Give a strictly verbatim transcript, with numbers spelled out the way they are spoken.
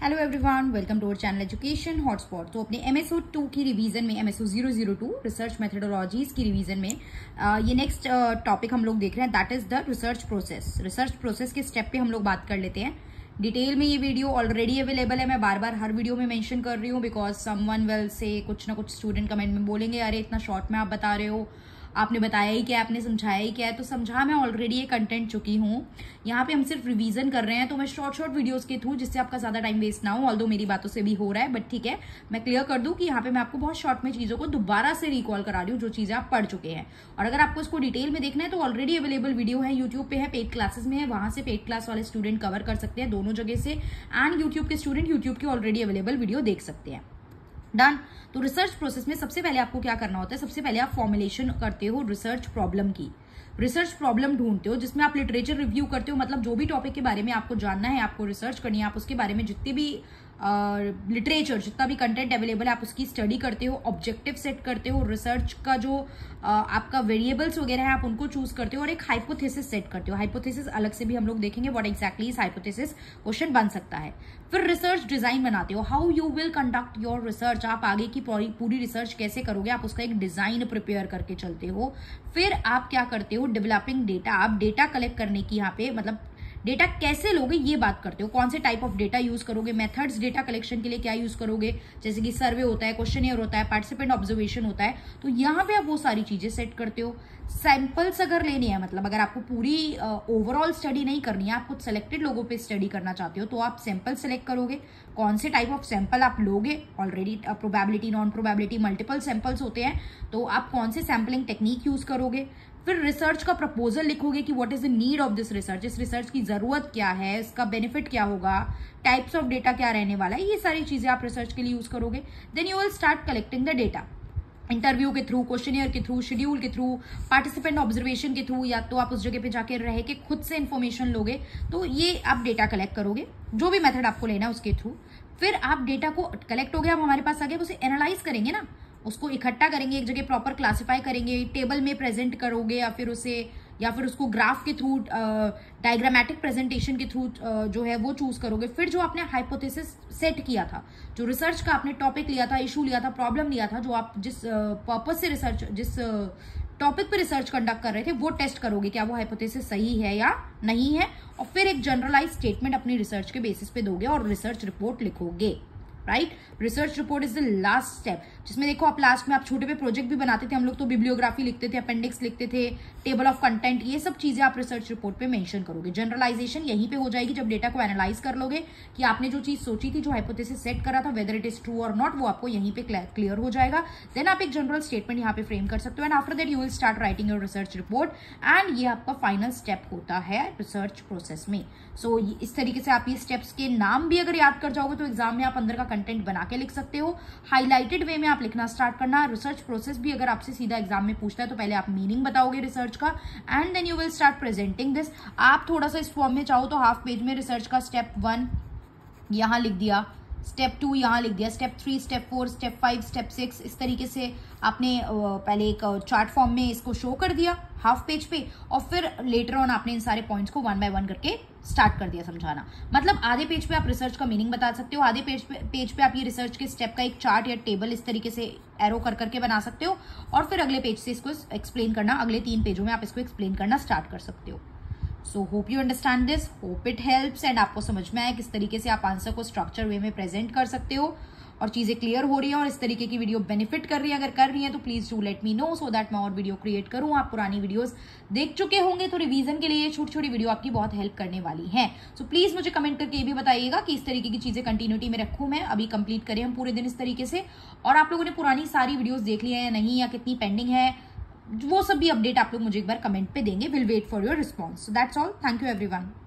Hello everyone, welcome to our channel education hotspot. तो अपने MSO two की revision में, MSO zero zero two research methodologies की revision में आ, ये नेक्स्ट टॉपिक हम लोग देख रहे हैं, that is the research process. Research process के स्टेप पे हम लोग बात कर लेते हैं डिटेल में। ये वीडियो ऑलरेडी अवेलेबल है, मैं बार बार हर वीडियो में मेंशन कर रही हूँ बिकॉज समवन विल से, कुछ ना कुछ स्टूडेंट कमेंट में बोलेंगे अरे इतना शॉर्ट में आप बता रहे हो, आपने बताया ही क्या, आपने समझाया ही क्या है। तो समझा मैं ऑलरेडी ये कंटेंट चुकी हूँ, यहाँ पे हम सिर्फ रिवीजन कर रहे हैं। तो मैं शॉर्ट शॉर्ट वीडियोस के थ्रू, जिससे आपका ज्यादा टाइम वेस्ट ना हो, ऑल्दो मेरी बातों से भी हो रहा है, बट ठीक है मैं क्लियर कर दूं कि यहाँ पे मैं आपको बहुत शॉर्ट में चीजों को दोबारा से रिकॉल करा रही हूँ जो चीजें आप पढ़ चुके हैं। और अगर आपको इसको डिटेल में देखना है तो ऑलरेडी अवेलेबल वीडियो है, यूट्यूब पे है, पेड क्लासेस में है, वहां से पेड क्लास वाले स्टूडेंट कवर कर सकते हैं दोनों जगह से, एंड यूट्यूब के स्टूडेंट यूट्यूब की ऑलरेडी अवेलेबल वीडियो देख सकते हैं। डन। तो रिसर्च प्रोसेस में सबसे पहले आपको क्या करना होता है, सबसे पहले आप फॉर्मुलेशन करते हो रिसर्च प्रॉब्लम की, रिसर्च प्रॉब्लम ढूंढते हो जिसमें आप लिटरेचर रिव्यू करते हो। मतलब जो भी टॉपिक के बारे में आपको जानना है, आपको रिसर्च करनी है, आप उसके बारे में जितने भी लिटरेचर uh, जितना भी कंटेंट अवेलेबल है आप उसकी स्टडी करते हो, ऑब्जेक्टिव सेट करते हो, रिसर्च का जो uh, आपका वेरिएबल्स वगैरह है आप उनको चूज करते हो, और एक हाइपोथेसिस सेट करते हो। हाइपोथेसिस अलग से भी हम लोग देखेंगे what exactly is hypothesis, question बन सकता है। फिर रिसर्च डिजाइन बनाते हो, how you will conduct your research, आप आगे की पूरी रिसर्च कैसे करोगे, आप उसका एक डिजाइन प्रिपेयर करके चलते हो। फिर आप क्या करते हो, डेवलपिंग डेटा, आप डेटा कलेक्ट करने की यहाँ पे मतलब डेटा कैसे लोगे ये बात करते हो, कौन से टाइप ऑफ डेटा यूज करोगे, मेथड्स डेटा कलेक्शन के लिए क्या यूज करोगे, जैसे कि सर्वे होता है, क्वेश्चनियर होता है, पार्टिसिपेंट ऑब्जर्वेशन होता है, तो यहाँ पे आप वो सारी चीजें सेट करते हो। सैंपल्स अगर लेनी है, मतलब अगर आपको पूरी ओवरऑल uh, स्टडी नहीं करनी है, आप कुछ सेलेक्टेड लोगों पे स्टडी करना चाहते हो, तो आप सैंपल सेलेक्ट करोगे, कौन से टाइप ऑफ सैंपल आप लोगे। Already probability, non probability, multiple samples होते हैं, तो आप कौन से सैम्पलिंग टेक्निक यूज करोगे। फिर रिसर्च का प्रपोजल लिखोगे कि what is the need of this research, इस रिसर्च की जरूरत क्या है, इसका बेनिफिट क्या होगा, टाइप्स ऑफ डेटा क्या रहने वाला है, ये सारी चीजें आप रिसर्च के लिए यूज करोगे। Then you will start collecting the data, interview के थ्रू, क्वेश्चनियर के थ्रू, शेड्यूल के थ्रू, पार्टिसिपेंट ऑब्जर्वेशन के थ्रू, या तो आप उस जगह पे जाके रह के खुद से इन्फॉर्मेशन लोगे, तो ये आप डेटा कलेक्ट करोगे, जो भी मेथड आपको लेना है उसके थ्रू। फिर आप डेटा को कलेक्ट हो गया, अब हमारे पास आ गया, उसे एनालाइज करेंगे ना, उसको इकट्ठा करेंगे, एक जगह प्रॉपर क्लासिफाई करेंगे, टेबल में प्रेजेंट करोगे, या फिर उसे या फिर उसको ग्राफ के थ्रू, डायग्रामेटिक प्रेजेंटेशन के थ्रू जो है वो चूज करोगे। फिर जो आपने हाइपोथेसिस सेट किया था, जो रिसर्च का आपने टॉपिक लिया था, इशू लिया था, प्रॉब्लम लिया था, जो आप जिस पर्पज से रिसर्च, जिस टॉपिक पे रिसर्च कंडक्ट कर रहे थे, वो टेस्ट करोगे क्या वो हाइपोथेसिस सही है या नहीं है। और फिर एक जनरलाइज स्टेटमेंट अपनी रिसर्च के बेसिस पे दोगे और रिसर्च रिपोर्ट लिखोगे। Right, research report is the last step, जिसमें देखो आप लास्ट में आप छोटे पे प्रोजेक्ट भी बनाते थे, हम लोग तो बिब्लियोग्राफी लिखते थे, अपेंडिक्स लिखते थे, टेबल ऑफ कंटेंट, ये सब चीजें आप रिसर्च रिपोर्ट पे मेंशन करोगे। जनरलाइजेशन यहीं पे हो जाएगी जब डेटा को एनालाइज कर लोगे कि आपने जो चीज सोची थी, जो हाइपोथेसिस सेट करा था, वेदर इट इज ट्रू और नॉट, वो आपको यहीं पे क्लियर हो जाएगा। देन आप एक जनरल स्टेटमेंट यहाँ पे फ्रेम कर सकते हो, and after that you will start writing your research report, and ये आपका फाइनल स्टेप होता है रिसर्च प्रोसेस में। सो so, इस तरीके से आप ये स्टेप्स के नाम भी अगर याद कर जाओगे तो एग्जाम में आप अंदर का कंटेंट बना के लिख सकते हो। हाईलाइटेड वे में आप लिखना स्टार्ट करना। रिसर्च प्रोसेस भी अगर आपसे सीधा एग्जाम में पूछता है तो पहले आप मीनिंग बताओगे रिसर्च का, and then you will start presenting this. आप थोड़ा सा इस फॉर्म में चाहो तो हाफ पेज में रिसर्च का स्टेप वन यहां लिख दिया, स्टेप टू यहाँ लिख दिया, step three, step four, step five, step six, इस तरीके से आपने पहले एक चार्ट फॉर्म में इसको शो कर दिया हाफ पेज पे, और फिर लेटर ऑन आपने इन सारे पॉइंट्स को वन बाय वन करके स्टार्ट कर दिया समझाना। मतलब आधे पेज पे आप रिसर्च का मीनिंग बता सकते हो, आधे पेज पे पेज पे आप ये रिसर्च के स्टेप का एक चार्ट या टेबल इस तरीके से एरो कर करके बना सकते हो, और फिर अगले पेज से इसको एक्सप्लेन करना, अगले तीन पेजों में आप इसको एक्सप्लेन करना स्टार्ट कर सकते हो। So hope you understand this, hope it helps, and आपको समझ में आए किस तरीके से आप आंसर को स्ट्रक्चर वे में प्रेजेंट कर सकते हो, और चीजें क्लियर हो रही है और इस तरीके की वीडियो बेनिफिट कर रही है। अगर कर रही है तो please do let me know, so that मैं और वीडियो क्रिएट करूं। आप पुरानी वीडियोस देख चुके होंगे तो रिवीजन के लिए छोटी छोटी वीडियो आपकी बहुत हेल्प करने वाली है। सो so, प्लीज मुझे कमेंट करके ये भी बताइएगा कि इस तरीके की चीजें कंटिन्यूटी में रखूं मैं, अभी कंप्लीट करें हम पूरे दिन इस तरीके से, और आप लोगों ने पुरानी सारी वीडियोज देख ली है या नहीं, या कितनी पेंडिंग है, वो सब भी अपडेट आप लोग मुझे एक बार कमेंट पे देंगे। Will wait for your response. So that's all, thank you everyone.